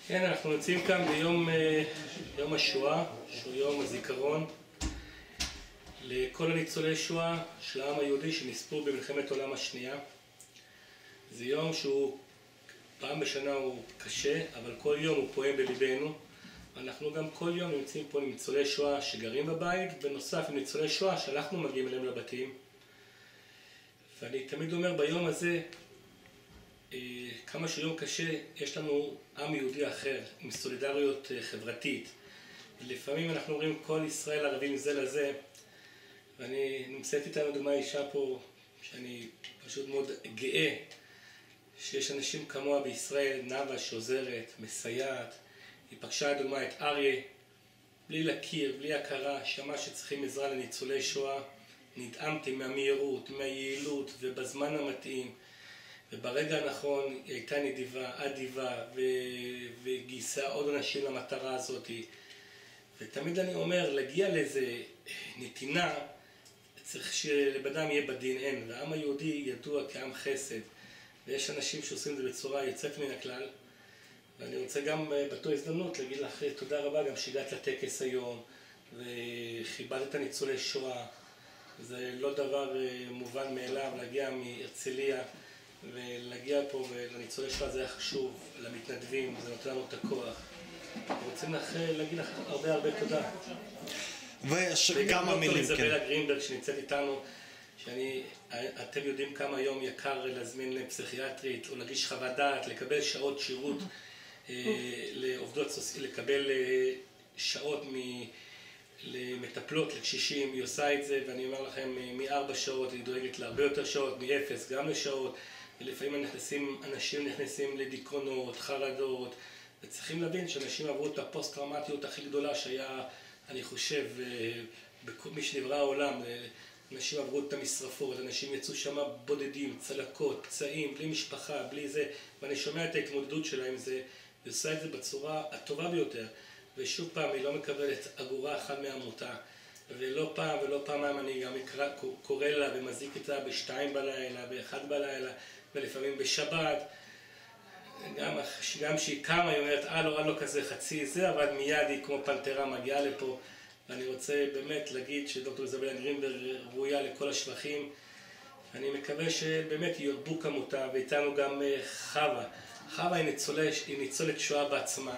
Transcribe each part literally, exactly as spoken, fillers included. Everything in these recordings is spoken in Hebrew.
כן, אנחנו נמצאים כאן ביום יום השואה, שהוא יום הזיכרון לכל הניצולי שואה של העם היהודי שנספו במלחמת העולם השנייה. זה יום שהוא פעם בשנה הוא קשה, אבל כל יום הוא פועם בליבנו. אנחנו גם כל יום נמצאים פה עם ניצולי שואה שגרים בבית, בנוסף עם ניצולי שואה שאנחנו מגיעים אליהם לבתים. ואני תמיד אומר ביום הזה, כמה שיום קשה, יש לנו עם יהודי אחר, עם סולידריות חברתית. לפעמים אנחנו אומרים כל ישראל ערבים זה לזה, ואני נמצאת איתנו דוגמה אישה פה, שאני פשוט מאוד גאה, שיש אנשים כמוה בישראל, נאווה שעוזרת, מסייעת. היא פגשה לדוגמה את אריה, בלי להכיר, בלי הכרה, שמע שצריכים עזרה לניצולי שואה. נדהמתי מהמהירות, מהיעילות ובזמן המתאים. וברגע הנכון היא הייתה נדיבה, אדיבה, וגייסה עוד אנשים למטרה הזאת. ותמיד אני אומר, להגיע לאיזה נתינה, צריך שלבדם יהיה בדין, אין. והעם היהודי ידוע כעם חסד, ויש אנשים שעושים את זה בצורה יוצאת מן הכלל. ואני רוצה גם באותה הזדמנות להגיד לך תודה רבה גם שהגעת לטקס היום, וחיברת ניצולי שואה. זה לא דבר מובן מאליו להגיע מהרצליה, ולהגיע פה ולניצולי שואה זה היה חשוב, למתנדבים, זה נותן לנו את הכוח. רוצים לך, להגיד לך הרבה הרבה תודה. וכמה מילים, כן. איזבלה גרינברג שנמצאת איתנו, שאני, אתם יודעים כמה היום יקר להזמין פסיכיאטרית, או להגיש חוות דעת, לקבל שעות שירות לעובדות, לקבל שעות למטפלות, לקשישים, היא עושה את זה, ואני אומר לכם, מארבע שעות היא דואגת להרבה יותר שעות, מאפס גם לשעות, ולפעמים נכנסים, אנשים נכנסים לדיכאונות, חרדות, וצריכים להבין שאנשים עברו את הפוסט-טראומטיות הכי גדולה שהיה, אני חושב, מי שנברא העולם, אנשים עברו את המשרפות, אנשים יצאו שם בודדים, צלקות, פצעים, בלי משפחה, בלי זה, ואני שומע את ההתמודדות שלהם, זה, היא עושה את זה בצורה הטובה ביותר. ושוב פעם, היא לא מקבלת אגורה אחת מהעמותה, ולא פעם ולא פעמיים אני גם אקרא, קורא לה ומזיק איתה בשתיים בלילה, באחד בלילה, ולפעמים בשבת. גם, גם שהיא קמה, היא אומרת, אה לא, אה לא כזה חצי זה, אבל מיד היא כמו פנתרה מגיעה לפה. ואני רוצה באמת להגיד שדוקטור איזבלה גרינברג ראויה לכל השבחים. אני מקווה שבאמת ירבו כמותה, ואיתנו גם חווה. חווה היא ניצולת, היא ניצולת שואה בעצמה.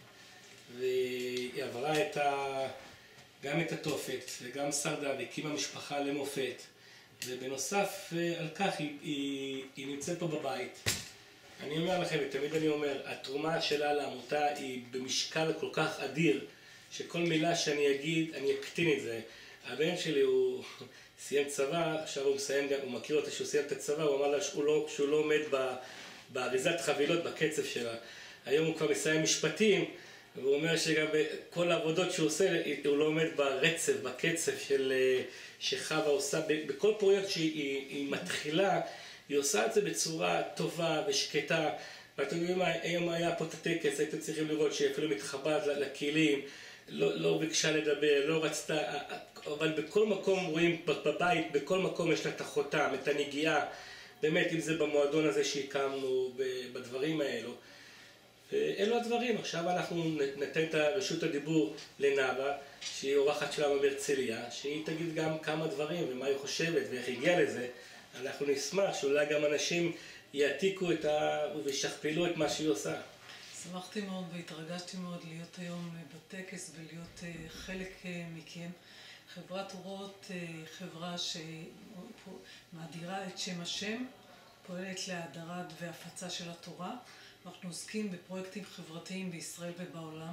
והיא עברה את ה... גם את התופת וגם שרדה והקימה משפחה למופת, ובנוסף על כך היא, היא, היא נמצאת פה בבית. אני אומר לכם, ותמיד אני אומר, התרומה שלה לעמותה היא במשקל כל כך אדיר, שכל מילה שאני אגיד, אני אקטין את זה. הבן שלי הוא סיים צבא, עכשיו הוא מסיים גם, הוא מכיר אותה שהוא סיים את הצבא, הוא אמר לה שהוא לא, שהוא לא עומד באריזת חבילות בקצב שלה. היום הוא כבר מסיים משפטים, והוא אומר שגם בכל העבודות שהוא עושה, הוא לא עומד ברצף, בקצב של שחווה עושה, בכל פרויקט שהיא מתחילה, היא עושה את זה בצורה טובה ושקטה. ואתם יודעים, היום היה פה את הטקס, הייתם צריכים לראות שהיא אפילו מתחבאת לכלים, לא, לא ביקשה לדבר, לא רצתה, אבל בכל מקום רואים בבית, בכל מקום יש לה את החותם, את הנגיעה, באמת אם זה במועדון הזה שהקמנו, בדברים האלו. אלו הדברים. עכשיו אנחנו ניתן את רשות הדיבור לנאווה, שהיא אורחת שלנו בהרצליה, שהיא תגיד גם כמה דברים ומה היא חושבת ואיך היא הגיעה לזה. אנחנו נשמח שאולי גם אנשים יעתיקו את ה... וישכפלו את מה שהיא עושה. שמחתי מאוד והתרגשתי מאוד להיות היום בטקס ולהיות חלק מכם. חברת אורות היא חברה שמאדירה את שם השם, פועלת להאדרת והפצה של התורה. אנחנו עוסקים בפרויקטים חברתיים בישראל ובעולם.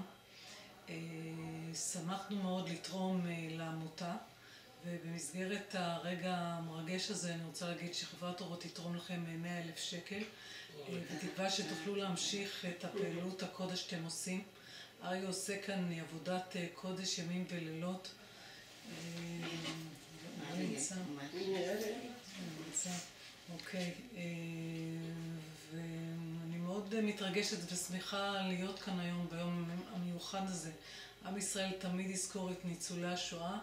שמחנו מאוד לתרום לעמותה, ובמסגרת הרגע המרגש הזה אני רוצה להגיד שחברת אורות תתרום לכם מאה אלף שקל, בתקווה שתוכלו להמשיך את הפעילות הקודש שאתם עושים. אריה עושה כאן עבודת קודש ימים ולילות. מה נמצא? נמצא. אוקיי. ואני מאוד מתרגשת ושמחה להיות כאן היום ביום המיוחד הזה. עם ישראל תמיד יזכור את ניצולי השואה.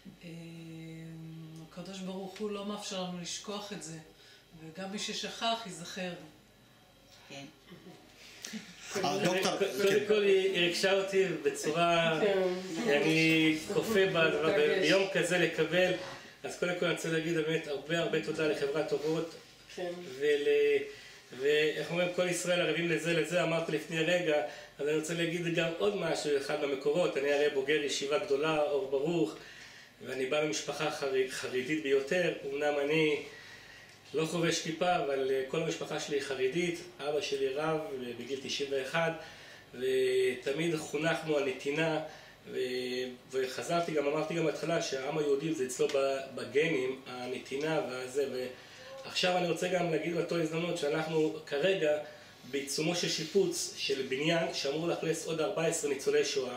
הקדוש ברוך הוא לא מאפשר לנו לשכוח את זה, וגם מי ששכח ייזכר. כן. דוקטור, קודם כל היא ריגשה אותי בצורה, אני כופה בה, ביום כזה לקבל, אז קודם כל אני רוצה להגיד באמת הרבה הרבה תודה לחברת אורות, ואיך אומרים, כל ישראל ערבים לזה לזה, אמרתי לפני רגע, אז אני רוצה להגיד גם עוד משהו, אחד מהמקורות, אני הרי בוגר ישיבה גדולה, אור ברוך, ואני בא ממשפחה חרדית ביותר, אמנם אני לא חובש כיפה, אבל כל המשפחה שלי היא חרדית, אבא שלי רב בגיל תשעים ואחת, ותמיד חונכנו על נתינה, וחזרתי גם, אמרתי גם בהתחלה שהעם היהודי זה אצלו בגנים, הנתינה והזה, ועכשיו אני רוצה גם להגיד באותו הזדמנות שאנחנו כרגע בעיצומו של שיפוץ של בניין שאמור לאכלס עוד ארבעה עשר ניצולי שואה,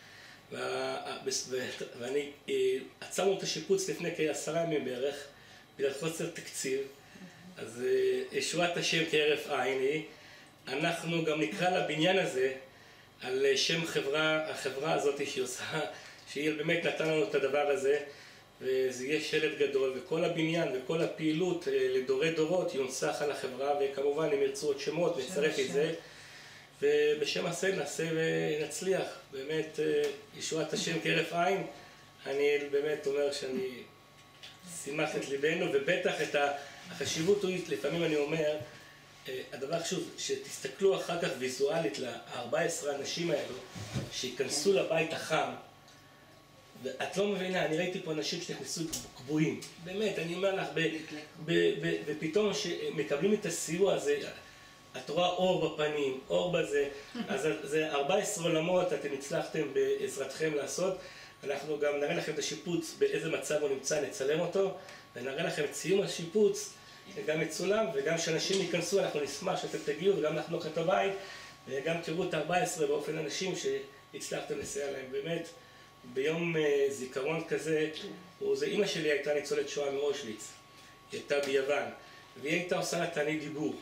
ואני עצרנו את השיפוץ לפני כעשרה ימים בערך, בגלל חוסר תקציב, אז ישועת השם כהרף עין היא, אנחנו גם נקרא לבניין הזה על שם חברה, החברה הזאת שהיא עושה, שהיא באמת נתן לנו את הדבר הזה, וזה יהיה שלט גדול, וכל הבניין וכל הפעילות לדורי דורות יונסח על החברה, וכמובן אם ירצו עוד שמות נצרף את זה, ובשם הזה נעשה ונצליח, באמת ישועת השם כהרף עין, אני באמת אומר שאני שימח את ליבנו, ובטח את החשיבות, לפעמים אני אומר, הדבר חשוב, שתסתכלו אחר כך ויזואלית ל-ארבעה עשר האנשים האלו, שיכנסו לבית החם, ואת לא מבינה, אני ראיתי פה אנשים שנכנסו קבועים, באמת, אני אומר לך, ופתאום שמקבלים את הסיוע הזה, את רואה אור בפנים, אור בזה, אז זה ארבעה עשר עולמות, אתם הצלחתם בעזרתכם לעשות, אנחנו גם נראה לכם את השיפוץ, באיזה מצב הוא נמצא, נצלם אותו, ונראה לכם את סיום השיפוץ, גם מצולם, וגם שאנשים ייכנסו, אנחנו נשמח שאתם תגיעו, וגם נחנוך את הבית, וגם תראו את ארבע עשרה באופן אנשים שהצלחתם לסייע להם. באמת, ביום זיכרון כזה, זה אמא שלי הייתה ניצולת שואה מאושוויץ, היא הייתה ביוון, והיא הייתה עושה לה תענית דיבור.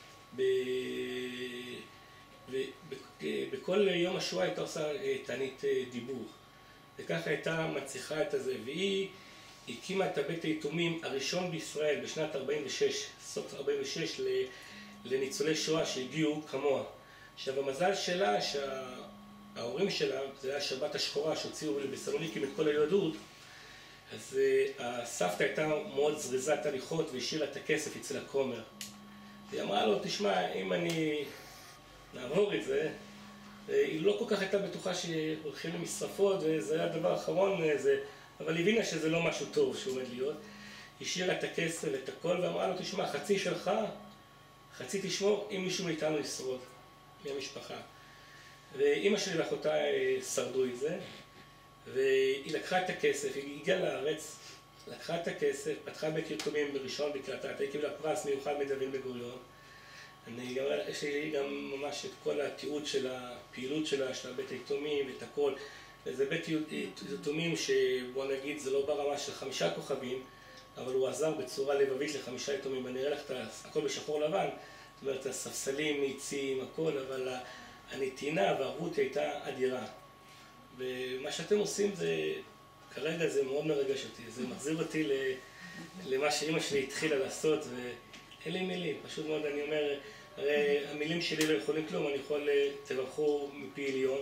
בכל יום השואה הייתה עושה תענית דיבור. וככה הייתה מצליחה את הזה, והיא הקימה את הבית היתומים הראשון בישראל בשנת ארבעים ושש, סוף ארבעים ושש, לניצולי שואה שהגיעו כמוה. עכשיו המזל שלה שההורים שלה, זה היה שבת השחורה שהוציאו בסלוניקי את כל היהדות, אז הסבתא הייתה מאוד זריזת הליכות והשאירה את הכסף אצל הכומר. היא אמרה לו, תשמע, אם אני נעבור את זה, היא לא כל כך הייתה בטוחה שהולכים למשרפות, וזה היה הדבר האחרון, אבל היא הבינה שזה לא משהו טוב שעומד להיות. היא השאירה את הכסף, את הכל, ואמרה לו, תשמע, חצי שלך, חצי תשמור, אם מישהו מאיתנו ישרוד, מהמשפחה. ואימא שלי ואחותה שרדו את זה, והיא לקחה את הכסף, היא הגיעה לארץ, לקחה את הכסף, פתחה בית יתומים בראשון בקריית, היא קיבלה פרס מיוחד מדוד בן-גוריון. אני גם, יש לי גם ממש את כל התיעוד של הפעילות שלה, של בית היתומים, את הכל. וזה בית יתומים שבוא נגיד זה לא ברמה של חמישה כוכבים, אבל הוא עזר בצורה לבבית לחמישה יתומים. אני אראה לך את הכל בשחור לבן, זאת אומרת, הספסלים, ניצים, הכל, אבל הנתינה והערבות הייתה אדירה. ומה שאתם עושים זה, כרגע זה מאוד מרגש אותי, זה מחזיר אותי למה שאמא שלי התחילה לעשות, ואין לי מילים, פשוט מאוד אני אומר, הרי המילים שלי לא יכולים כלום, אני יכול, תברכו מפי עליון,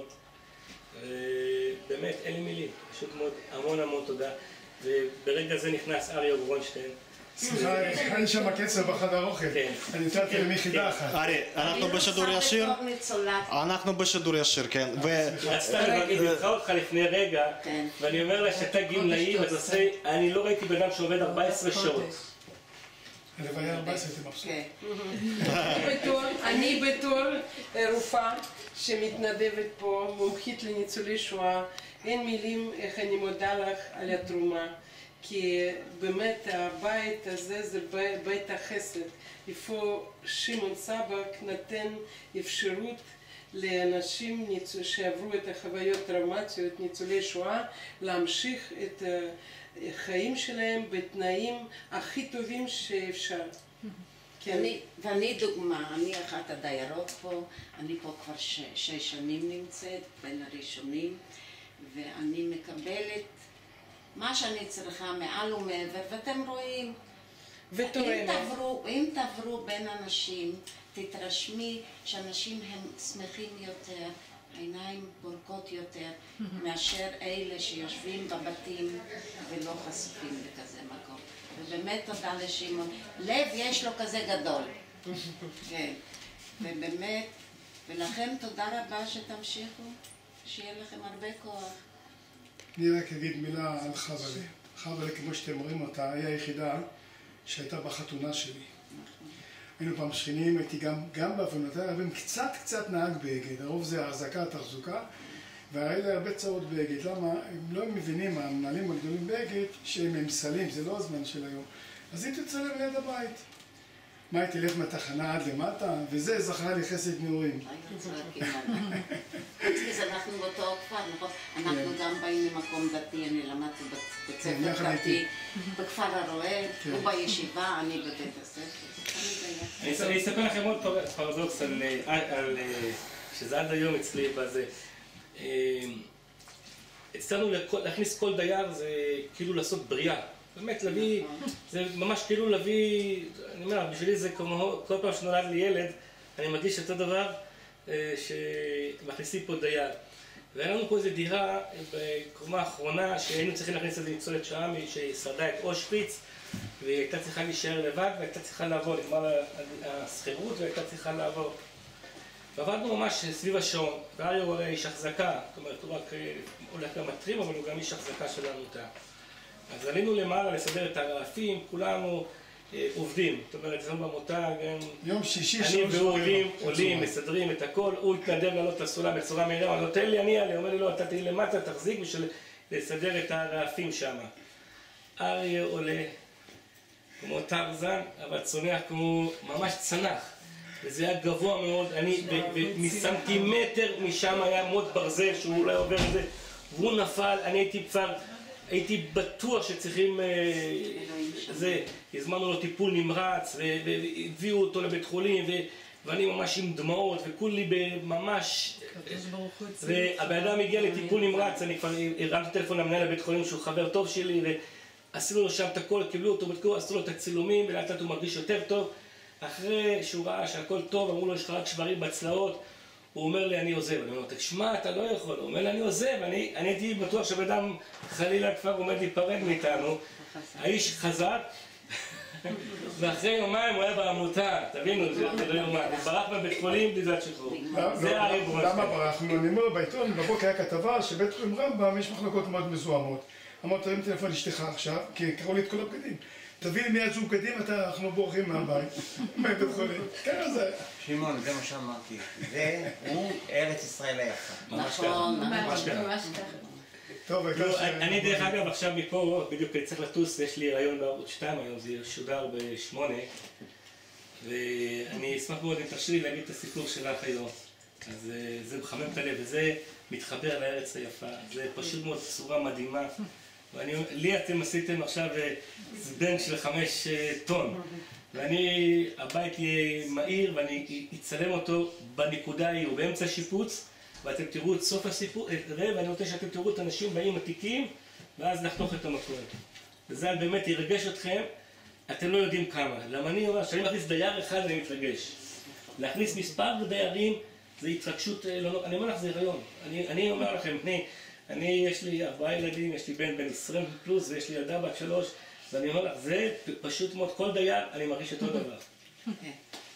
ובאמת אין לי מילים, פשוט מאוד המון המון תודה, וברגע זה נכנס אריה ברונשטיין. סליחה, אין שם קצב בחדר אוכל, אני נתתי למחידה אחת. אריה, אנחנו בשידור ישיר? אנחנו בשידור ישיר, כן. רצתה להגיד, אני אבחר אותך לפני רגע, ואני אומר לה שאתה גמלאי, אני לא ראיתי בן אדם שעובד ארבע עשרה שעות. הלוואי ארבע עשרה, הייתי מבסוט. אני בתור רופאה שמתנדבת פה, מומחית לניצולי שואה, אין מילים איך אני מודה לך על התרומה. כי באמת הבית הזה זה בית החסד, איפה שמעון סבק נתן אפשרות לאנשים שעברו את החוויות טראומטיות, ניצולי שואה, להמשיך את החיים שלהם בתנאים הכי טובים שאפשר. ואני דוגמה, אני אחת הדיירות פה, אני פה כבר שש שנים נמצאת, בין הראשונים, ואני מקבלת מה שאני צריכה מעל ומעבר, ואתם רואים, אם תעברו, אם תעברו בין אנשים, תתרשמי שאנשים הם שמחים יותר, העיניים בורקות יותר, מאשר אלה שיושבים בבתים ולא חשופים לכזה מקום. ובאמת תודה לשמעון. לב יש לו כזה גדול. כן. ובאמת, ולכם תודה רבה שתמשיכו, שיהיה לכם הרבה כוח. אני רק אגיד מילה על חבלה. חבלה, כמו שאתם רואים אותה, היא היחידה שהייתה בחתונה שלי. היינו פעם שכנים, הייתי גם, גם בהבנותיי הרבים קצת קצת נהג באגד. הרוב זה ההחזקה, התחזוקה, והיה לי הרבה צרות באגד. למה? הם לא מבינים, המנהלים הגדולים באגד, שהם ממסלים, זה לא הזמן של היום. אז היא תצלם ליד הבית. מה, היא תלך מהתחנה עד למטה? וזה זכרה לי חסד נעורים. אז אנחנו באותו כפר, נכון? אנחנו גם באים ממקום דתי, אני למדתי בבית ספר דתי, בכפר הרועה, הוא בישיבה, אני בבית הספר. אני אספר לכם עוד פרדוקס על שזה עד היום אצלי בזה. אצלנו להכניס כל דייר זה כאילו לעשות בריאה. באמת להביא, זה ממש כאילו להביא, אני אומר, בשבילי זה כמו, כל פעם שנולד לי ילד, אני מרגיש אותו דבר שמכניסים פה דייר. והיה לנו פה איזו דירה בקומה האחרונה שהיינו צריכים להכניס איזו ניצולת שם ששרדה את אושוויץ והיא הייתה צריכה להישאר לבד והייתה צריכה לעבור, נגמר השכירות והייתה צריכה לעבור. ועבדנו ממש סביב השעון, והרי הוא הרי איש החזקה, זאת אומרת הוא רק הולך גם מטרים אבל הוא גם איש החזקה של העמותה. אז עלינו למעלה לסדר את הרעפים, כולנו אה, עובדים, זאת אומרת, אצלנו בעמותה גם... יום שישי, אני והוא עולים, עולים, מסדרים את הכל, הוא התנדב לעלות לסולם בצורה מהירה, הוא נותן לי, אני אעלה, אומר לי לא, אתה תהיה למטה, תחזיק בשביל לסדר את הרעפים שם. אריה עולה כמו טרזן, אבל צונח כמו ממש צנח, וזה היה גבוה מאוד, אני מסנטימטר משם היה מוט ברזל שהוא אולי עובר את זה, והוא נפל, אני הייתי כבר... הייתי בטוח שצריכים, זה, הזמנו לו טיפול נמרץ והביאו אותו לבית חולים ואני ממש עם דמעות וכולי ממש... והבן אדם הגיע לטיפול נמרץ, אני כבר הרמתי טלפון למנהל לבית חולים שהוא חבר טוב שלי ועשינו לו שם את הכל, קיבלו אותו, עשו לו את הצילומים ולאט לאט הוא מרגיש יותר טוב. אחרי שהוא ראה שהכל טוב, אמרו לו יש לך רק שברים בצלעות, הוא אומר לי, אני עוזב. אני אומר לו, תשמע, אתה לא יכול. הוא אומר לי, אני עוזב. אני, אני הייתי בטוח שבן אדם חלילה כבר עומד להיפרד מאיתנו. האיש חזק, ואחרי יומיים הוא היה בעמותה. תבינו, זה לא יומן. הוא ברח בבית חולים בגלל שחרור. זה אריה ברונסקי. למה ברחנו? אני אומר בעיתון, בבוקר היה כתבה שבית חולים רמב"ם יש מחלקות מאוד מזוהמות. אמרת, תרים טלפון לאשתך עכשיו, כי קראו לי את כל הבגדים. תביא לי מיד זום קדימה, אנחנו בורחים מהבית. מבית חולים. כן, זה... שמעון, זה מה שאמרתי. זה הוא ארץ ישראל היפה. נכון, ממש ככה. טוב, אני דרך אגב עכשיו מפה, בדיוק אני צריך לטוס, יש לי רעיון בערוץ שתיים היום, זה שודר בשמונה. ואני אשמח מאוד אם תרשי לי להגיד את הסיפור שלך היום. אז זה מחמם את הלב, וזה מתחבר לארץ היפה. זה פשוט מאוד צורה מדהימה. לי אתם עשיתם עכשיו זבנג של חמש טון ואני, הבית יהיה מהיר ואני אצלם אותו בנקודה ההיא, הוא באמצע שיפוץ ואתם תראו את סוף הסיפור, ואני רוצה שאתם תראו את האנשים באים עתיקים ואז לחתוך את המקום. וזה באמת ירגש אתכם, אתם לא יודעים כמה. למה אני אומר, כשאני מכניס דייר אחד אני מתרגש. להכניס מספר דיירים זה התרגשות, אני אומר לך זה הריון. אני, אני אומר לכם, אני, אני, יש לי ארבעה ילדים, יש לי בן בן עשרים פלוס ויש לי ילדה בת שלוש ואני אומר לך, זה פשוט מאוד, כל דייר אני מרגיש אותו דבר.